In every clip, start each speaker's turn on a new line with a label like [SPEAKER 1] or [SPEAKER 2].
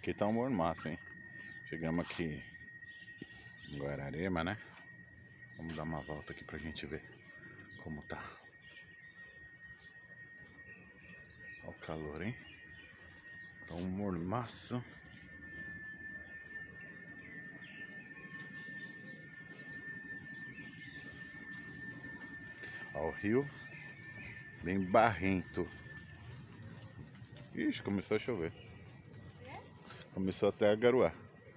[SPEAKER 1] Aqui tá um mormaço, hein? Chegamos aqui em Guararema, né? Vamos dar uma volta aqui pra gente ver como tá. Olha o calor, hein? Tá um mormaço. Olha o rio, bem barrento. Ixi, começou a chover. Começou até a garoar.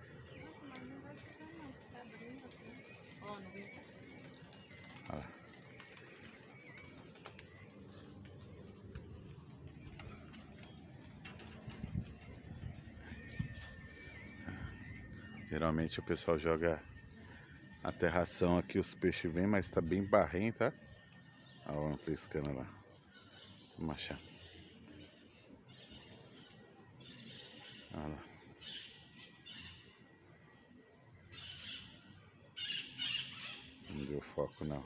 [SPEAKER 1] Olha lá. Geralmente o pessoal joga a terração aqui, os peixes vêm, mas tá bem barrento, tá? Olha uma pescando lá. Vamos achar. Olha lá. Não deu foco não.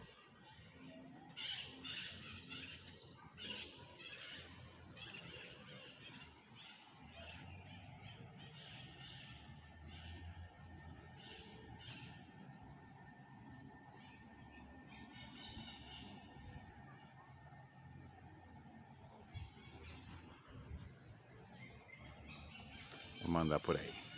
[SPEAKER 1] Vou mandar por aí.